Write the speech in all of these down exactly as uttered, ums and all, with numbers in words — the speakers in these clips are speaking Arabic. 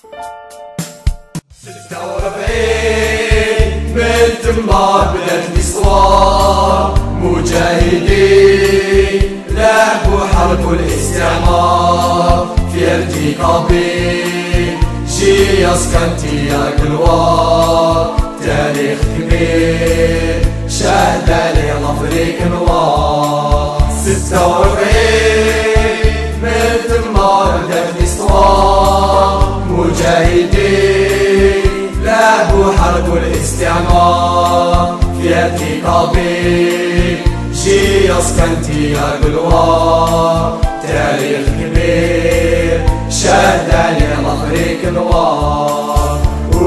ستة وأربعين من تما بدات الاسطوار، مجاهدين لعبوا حرب الاستعمار في ارتكابي شي اسكنتي يا قلوار. تاريخ كبير شهد عليه الافريق نوار. ستة وأربعين من تما بدات الاسطوار، مجاهدين لعبوا حرب الاستعمار في ارتكابي شي اسكنتي يا قلوار. تاريخ كبير شهد عليه الافريق نوار.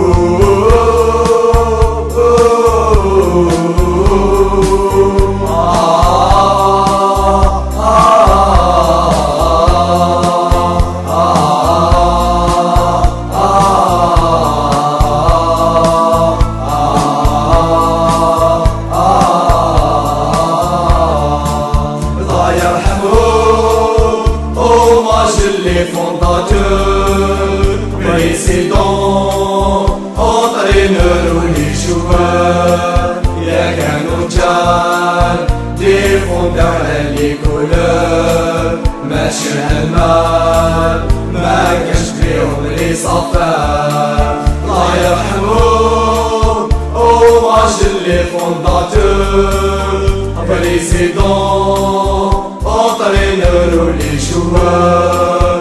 Les fondateurs, présidents, entraîneurs ou les joueurs, y'a qu'un رجال défendant les couleurs. ماشي هالمال ما كاش فيهم لي صفار. الله يرحمهم hommage les fondateurs, présidents, entraîneurs ou les joueurs.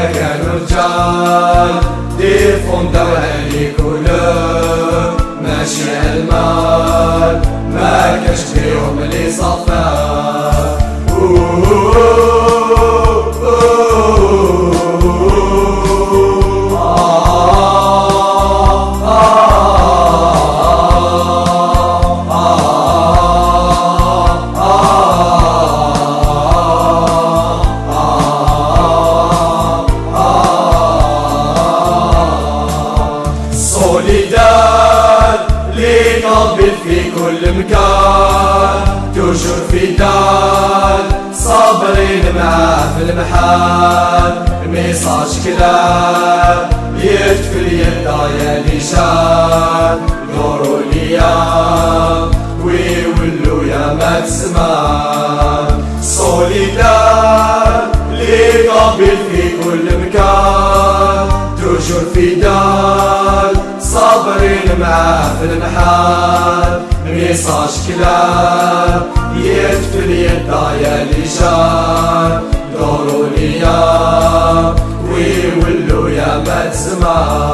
رجال défendant les couleurs. ماشي المال ما كاش فيهم لي صفار. سوليدار لي قابل في كل مكان، توجور في دار صابرين معاه في المحال. ميساج كلام يدفل يدا يا نيشان، دوروا ليا ويولوا يا ما تسمان. سوليدار لي قابل في كل مكان، توجور في دار صابرين معاه في المحال. ميساج كلام يدفل يدا يا ليشان، دوروا ليا ويولوا يا ما تسمان.